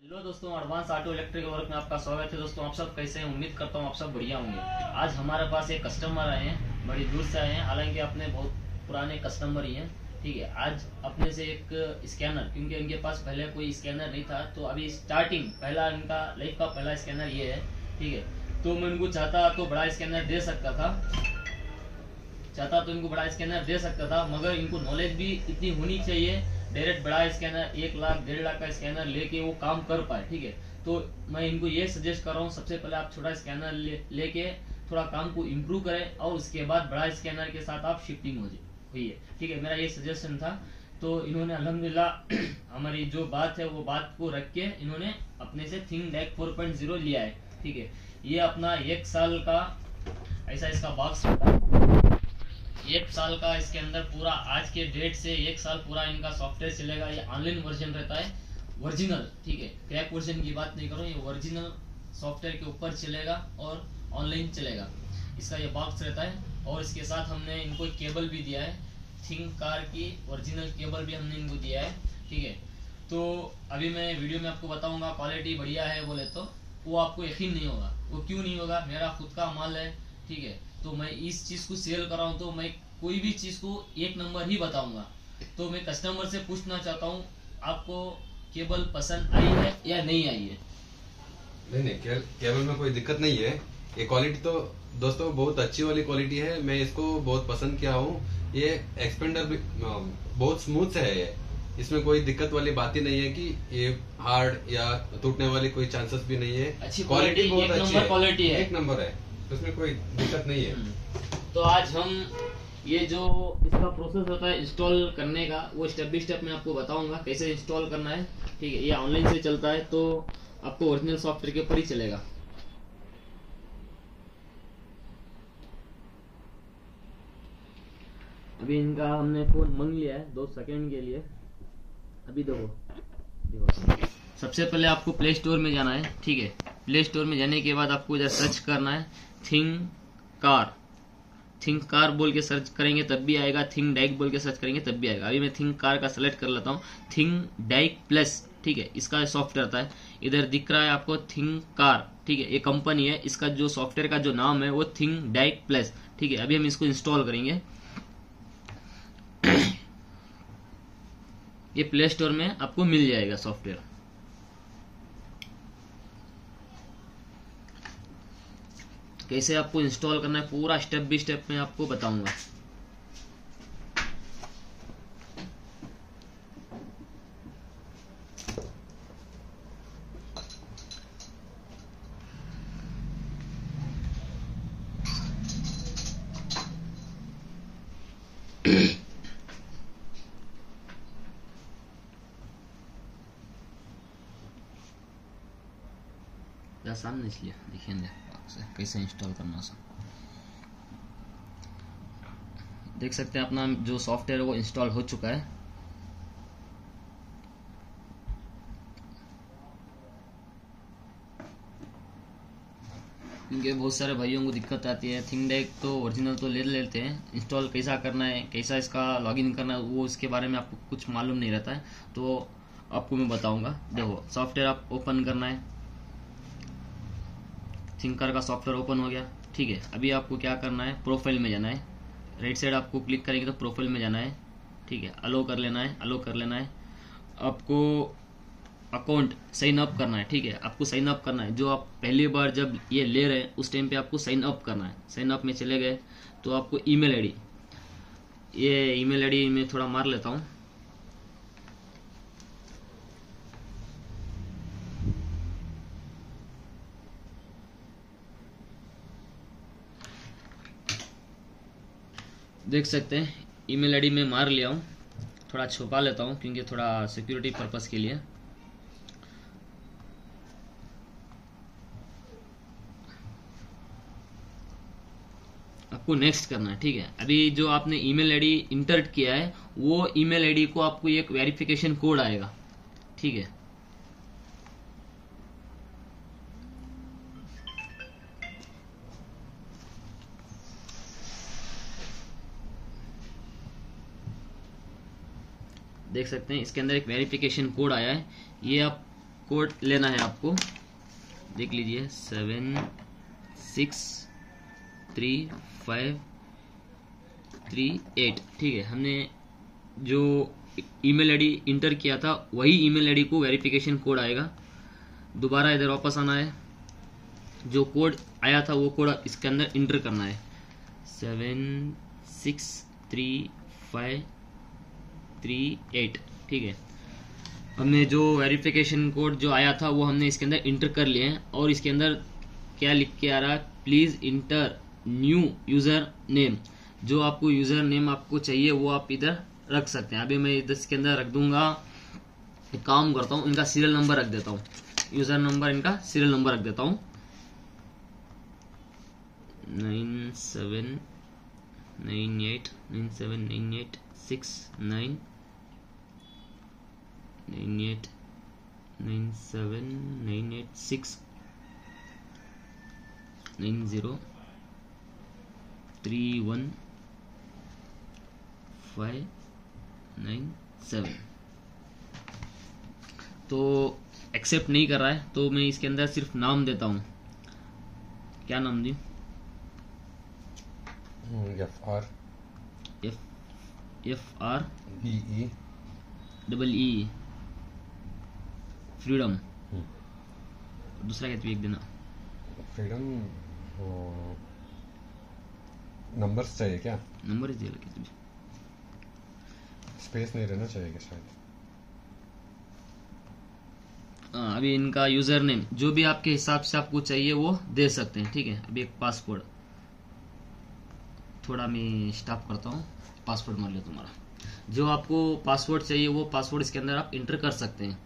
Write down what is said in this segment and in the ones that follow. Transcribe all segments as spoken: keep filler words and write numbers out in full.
Hello दोस्तों, advance auto electrical work में आपका स्वागत है। दोस्तों, आप सब कैसे हैं? उम्मीद करता हूँ आप सब बढ़िया होंगे। आज हमारे पास एक कस्टमर आए हैं, बड़ी दूर से आए हैं, हालांकि अपने बहुत पुराने कस्टमर ही हैं। ठीक है, आज अपने से एक स्कैनर, क्योंकि इनके पास पहले कोई स्कैनर नहीं था, तो अभी स्टार्टिंग पहला इनका लाइफ का पहला स्कैनर ये है। ठीक है, तो मैं इनको चाहता तो बड़ा स्कैनर दे सकता था चाहता तो इनको बड़ा स्कैनर दे सकता था मगर इनको नॉलेज भी इतनी होनी चाहिए, डायरेक्ट बड़ा स्कैनर एक लाख डेढ़ लाख का स्कैनर लेके वो काम कर पाए। ठीक है, तो मैं इनको ये सजेस्ट कर रहा हूँ, सबसे पहले आप छोटा स्कैनर ले, लेके थोड़ा काम को इम्प्रूव करें और उसके बाद बड़ा स्कैनर के साथ आप शिफ्टिंग हो जाए हुई है। ठीक है, मेरा ये सजेशन था। तो इन्होंने अल्हम्दुलिल्लाह हमारी जो बात है वो बात को रख के इन्होंने अपने से Think Deck four point zero लिया है। ठीक है, ये अपना एक साल का ऐसा इसका बॉक्स होता है, एक साल का इसके अंदर पूरा आज के डेट से एक साल पूरा इनका सॉफ्टवेयर चलेगा। ये ऑनलाइन वर्जन रहता है, ओरिजिनल। ठीक है, क्रैक वर्जन की बात नहीं करो, ये ओरिजिनल सॉफ्टवेयर के ऊपर चलेगा और ऑनलाइन चलेगा। इसका ये बॉक्स रहता है और इसके साथ हमने इनको एक केबल भी दिया है, थिंक कार की ओरिजिनल केबल भी हमने इनको दिया है। ठीक है, तो अभी मैं वीडियो में आपको बताऊंगा क्वालिटी बढ़िया है बोले तो वो आपको यकीन नहीं होगा। वो क्यों नहीं होगा? मेरा खुद का माल है। ठीक है, तो मैं इस चीज को सेल कर रहा हूँ तो मैं कोई भी चीज को एक नंबर ही बताऊंगा। तो मैं कस्टमर से पूछना चाहता हूँ, आपको केबल पसंद आई है या नहीं आई है? नहीं नहीं के, केबल में कोई दिक्कत नहीं है। ये क्वालिटी तो दोस्तों बहुत अच्छी वाली क्वालिटी है, मैं इसको बहुत पसंद किया हूँ। ये एक्सपेंडर भी बहुत स्मूथ है, ये इसमें कोई दिक्कत वाली बात ही नहीं है कि ये हार्ड या टूटने वाली कोई चांसेस भी नहीं है। अच्छी क्वालिटी, बहुत अच्छी है, क्वालिटी है, एक नंबर है, उसमें कोई दिक्कत नहीं है। तो आज हम ये जो इसका प्रोसेस होता है इंस्टॉल करने का, वो स्टेप बाय स्टेप मैं आपको बताऊंगा कैसे इंस्टॉल करना है। ठीक है, ये ऑनलाइन से चलता है तो आपको ओरिजिनल सॉफ्टवेयर के ऊपर ही चलेगा। अभी इनका हमने फोन मंग लिया है दो सेकंड के लिए। अभी देखो देखो सबसे पहले आपको प्ले स्टोर में जाना है। ठीक है, प्ले स्टोर में जाने के बाद आपको इधर सर्च करना है थिंक कार। थिंक कार बोल के सर्च करेंगे तब भी आएगा, थिंक डाइक बोल के सर्च करेंगे तब भी आएगा। अभी मैं थिंक कार का सेलेक्ट कर लेता हूँ, थिंक डाइक प्लस। ठीक है, इसका सॉफ्टवेयर आता है, इधर दिख रहा है आपको थिंक कार। ठीक है, ये कंपनी है, इसका जो सॉफ्टवेयर का जो नाम है वो थिंक डाइक प्लस। ठीक है, अभी हम इसको इंस्टॉल करेंगे। ये प्ले स्टोर में आपको मिल जाएगा सॉफ्टवेयर। कैसे आपको इंस्टॉल करना है पूरा स्टेप बाय स्टेप में आपको बताऊंगा। सामने इसलिए देखेंगे कैसे इंस्टॉल करना है। देख सकते हैं अपना जो सॉफ्टवेयर है वो इंस्टॉल हो चुका है। क्योंकि बहुत सारे भाइयों को दिक्कत आती है, थिंक डेक तो ओरिजिनल तो ले लेते हैं, इंस्टॉल कैसा करना है, कैसा इसका लॉगिन करना है, वो इसके बारे में आपको कुछ मालूम नहीं रहता है, तो आपको मैं बताऊंगा। देखो, सॉफ्टवेयर आप ओपन करना है, थिंकर का सॉफ्टवेयर ओपन हो गया। ठीक है, अभी आपको क्या करना है, प्रोफाइल में जाना है, राइट साइड आपको क्लिक करेंगे तो प्रोफाइल में जाना है। ठीक है, अलो कर लेना है, अलो कर लेना है। आपको अकाउंट साइन अप करना है। ठीक है, आपको साइन अप करना है, जो आप पहली बार जब ये ले रहे हैं उस टाइम पे आपको साइन अप करना है। साइन अप में चले गए तो आपको ईमेल आईडी, ये ईमेल आईडी में थोड़ा मार लेता हूँ। देख सकते हैं ईमेल आईडी में मार लिया हूँ, थोड़ा छुपा लेता हूँ क्योंकि थोड़ा सिक्योरिटी पर्पस के लिए। आपको नेक्स्ट करना है। ठीक है, अभी जो आपने ईमेल आईडी इंटर किया है वो ईमेल आईडी को आपको एक वेरिफिकेशन कोड आएगा। ठीक है, देख सकते हैं इसके अंदर एक वेरिफिकेशन कोड आया है, ये आप कोड लेना है आपको, देख लीजिए seven six three five three eight. ठीक है, हमने जो ईमेल आईडी इंटर किया था वही ईमेल आईडी को वेरिफिकेशन कोड आएगा। दोबारा इधर वापस आना है, जो कोड आया था वो कोड इसके अंदर इंटर करना है, seven six three five three eight. ठीक है, हमने जो वेरिफिकेशन कोड जो आया था वो हमने इसके अंदर इंटर कर लिए हैं। और इसके अंदर क्या लिख के आ रहा है, please enter new user name. जो आपको यूजर नेम आपको चाहिए वो आप इधर रख सकते हैं। अभी मैं इधर इसके अंदर रख दूंगा, एक काम करता हूँ, इनका सीरियल नंबर रख देता हूँ, यूजर नंबर इनका सीरियल नंबर रख देता हूँ, nine seven nine eight nine seven nine eight six nine nine eight nine seven nine eight six nine zero three one five nine seven. तो एक्सेप्ट नहीं कर रहा है तो मैं इसके अंदर सिर्फ नाम देता हूँ। क्या नाम दी? F R F F R B E double E freedom. दूसरा क्या एक देना, फ्रीडम। नंबर्स चाहिए क्या? नंबर दे रखे, स्पेस नहीं रहना चाहिए क्या शायद? हाँ, अभी इनका यूजर नेम जो भी आपके हिसाब से आपको चाहिए वो दे सकते हैं। ठीक है, अभी एक पासवर्ड, थोड़ा मैं स्टॉप करता हूँ, पासवर्ड मान लो तुम्हारा। जो आपको पासवर्ड चाहिए वो पासवर्ड इसके अंदर आप इंटर कर सकते हैं।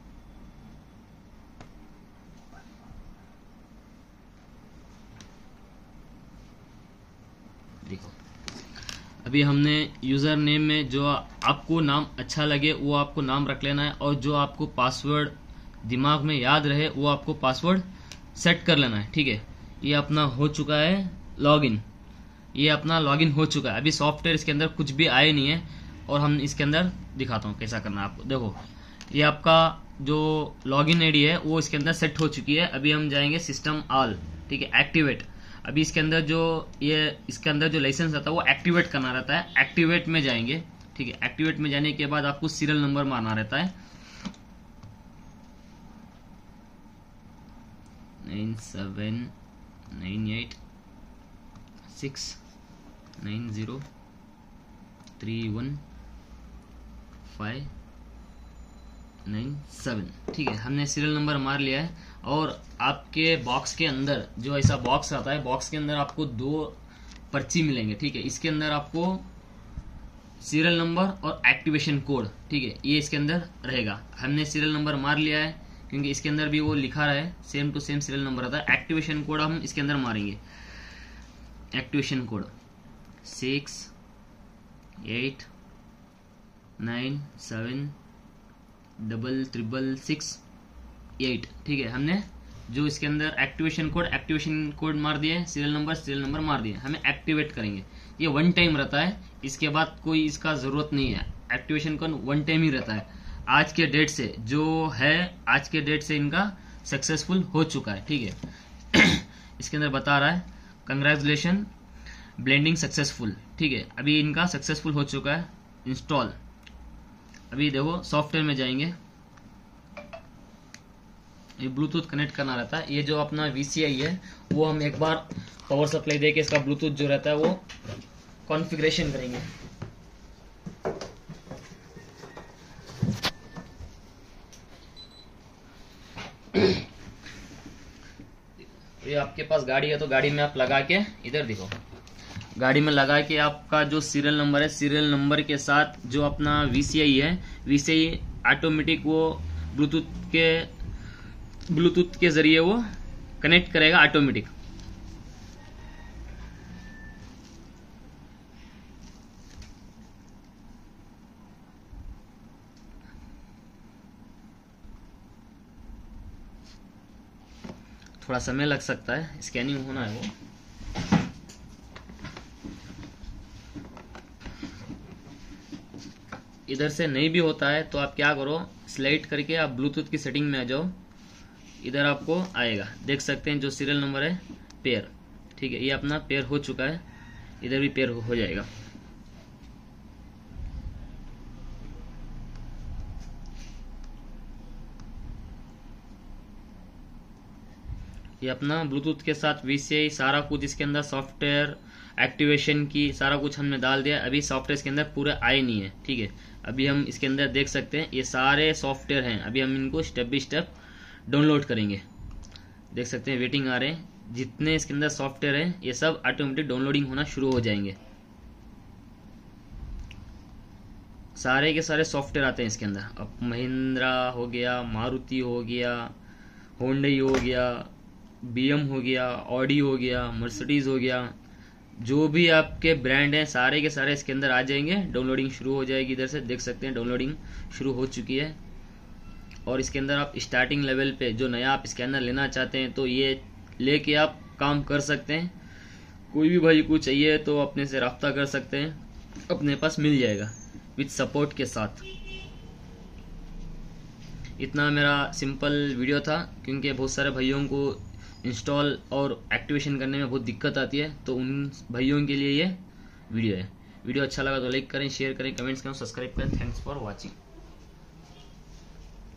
देखो, अभी हमने यूजर नेम में जो आपको नाम अच्छा लगे वो आपको नाम रख लेना है, और जो आपको पासवर्ड दिमाग में याद रहे वो आपको पासवर्ड सेट कर लेना है। ठीक है, ये अपना हो चुका है लॉगिन, ये अपना लॉगिन हो चुका है। अभी सॉफ्टवेयर इसके अंदर कुछ भी आए नहीं है, और हम इसके अंदर दिखाता हूँ कैसा करना है आपको। देखो, ये आपका जो लॉगिन आईडी है वो इसके अंदर सेट हो चुकी है। अभी हम जाएंगे सिस्टम ऑल, ठीक है, एक्टिवेट। अभी इसके अंदर जो ये इसके अंदर जो लाइसेंस आता है वो एक्टिवेट करना रहता है। एक्टिवेट में जाएंगे, ठीक है, एक्टिवेट में जाने के बाद आपको सीरियल नंबर मारना रहता है, nine seven nine eight six nine zero three one five nine seven. ठीक है, हमने सीरियल नंबर मार लिया है। और आपके बॉक्स के अंदर जो ऐसा बॉक्स आता है, बॉक्स के अंदर आपको दो पर्ची मिलेंगे। ठीक है, इसके अंदर आपको सीरियल नंबर और एक्टिवेशन कोड, ठीक है, ये इसके अंदर रहेगा। हमने सीरियल नंबर मार लिया है क्योंकि इसके अंदर भी वो लिखा है, same to same serial number आता है। एक्टिवेशन कोड हम इसके अंदर मारेंगे, activation code six eight nine seven double triple six eight. ठीक है, हमने जो इसके अंदर एक्टिवेशन कोड एक्टिवेशन कोड मार दिए, सीरियल नंबर सीरियल नंबर मार दिए। हमें एक्टिवेट करेंगे, ये वन टाइम रहता है, इसके बाद कोई इसका जरूरत नहीं है। एक्टिवेशन कोड वन टाइम ही रहता है। आज के डेट से जो है, आज के डेट से इनका सक्सेसफुल हो चुका है। ठीक है, इसके अंदर बता रहा है कंग्रेचुलेशन ब्लेंडिंग सक्सेसफुल। ठीक है, अभी इनका सक्सेसफुल हो चुका है इंस्टॉल। अभी देखो सॉफ्टवेयर में जाएंगे, ये ब्लूटूथ कनेक्ट करना रहता है। ये जो अपना वीसीआई है वो हम एक बार पावर सप्लाई देके इसका ब्लूटूथ जो रहता है वो कॉन्फ़िगरेशन करेंगे। ये आपके पास गाड़ी है तो गाड़ी में आप लगा के, इधर देखो, गाड़ी में लगा के आपका जो सीरियल नंबर है, सीरियल नंबर के साथ जो अपना वीसीआई है, वीसीआई ऑटोमेटिक वो ब्लूटूथ के ब्लूटूथ के जरिए वो कनेक्ट करेगा ऑटोमेटिक। थोड़ा समय लग सकता है, स्कैनिंग होना है वो। इधर से नहीं भी होता है तो आप क्या करो, स्लाइड करके आप ब्लूटूथ की सेटिंग में आ जाओ। इधर आपको आएगा, देख सकते हैं जो सीरियल नंबर है पेयर, ठीक है, ये अपना पेयर हो चुका है, इधर भी पेयर हो, हो जाएगा। ये अपना ब्लूटूथ के साथ वीसीआई सारा कुछ इसके अंदर सॉफ्टवेयर एक्टिवेशन की सारा कुछ हमने डाल दिया। अभी सॉफ्टवेयर इसके अंदर पूरे आए नहीं है, ठीक है। अभी हम इसके अंदर देख सकते हैं ये सारे सॉफ्टवेयर हैं, अभी हम इनको स्टेप बाय स्टेप डाउनलोड करेंगे। देख सकते हैं वेटिंग आ रहे हैं, जितने इसके अंदर सॉफ्टवेयर हैं ये सब ऑटोमेटिक डाउनलोडिंग होना शुरू हो जाएंगे। सारे के सारे सॉफ्टवेयर आते हैं इसके अंदर। अब महिंद्रा हो गया, मारुति हो गया, होंडई हो गया, बीएम हो गया, ऑडी हो गया, मर्सिडीज हो गया, जो भी आपके ब्रांड हैं सारे के सारे इसके अंदर आ जाएंगे। डाउनलोडिंग शुरू हो जाएगी। इधर से देख सकते हैं डाउनलोडिंग शुरू हो चुकी है। और इसके अंदर आप स्टार्टिंग लेवल पे जो नया आप स्कैनर लेना चाहते हैं तो ये लेके आप काम कर सकते हैं। कोई भी भाई को चाहिए तो अपने से रब्ता कर सकते हैं, अपने पास मिल जाएगा विद सपोर्ट के साथ। इतना मेरा सिंपल वीडियो था, क्योंकि बहुत सारे भाइयों को इंस्टॉल और एक्टिवेशन करने में बहुत दिक्कत आती है, तो उन भाइयों के लिए ये वीडियो है। वीडियो अच्छा लगा तो लाइक करें, शेयर करें, कमेंट्स करें, सब्सक्राइब करें। Thanks for watching.